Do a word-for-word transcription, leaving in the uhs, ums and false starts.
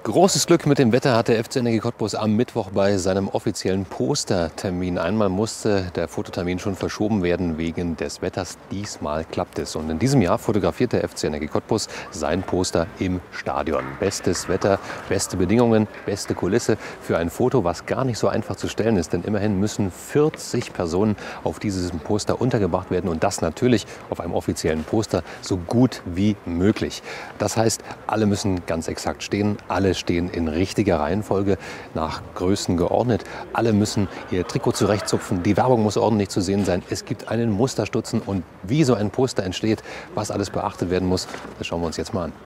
Großes Glück mit dem Wetter hat der F C Energie Cottbus am Mittwoch bei seinem offiziellen Postertermin. Einmal musste der Fototermin schon verschoben werden wegen des Wetters. Diesmal klappt es. Und in diesem Jahr fotografiert der F C Energie Cottbus sein Poster im Stadion. Bestes Wetter, beste Bedingungen, beste Kulisse für ein Foto, was gar nicht so einfach zu stellen ist. Denn immerhin müssen vierzig Personen auf diesem Poster untergebracht werden. Und das natürlich auf einem offiziellen Poster so gut wie möglich. Das heißt, alle müssen ganz exakt stehen. Alle stehen in richtiger Reihenfolge, nach Größen geordnet. Alle müssen ihr Trikot zurechtzupfen. Die Werbung muss ordentlich zu sehen sein. Es gibt einen Musterstutzen. Und wie so ein Poster entsteht, was alles beachtet werden muss, das schauen wir uns jetzt mal an.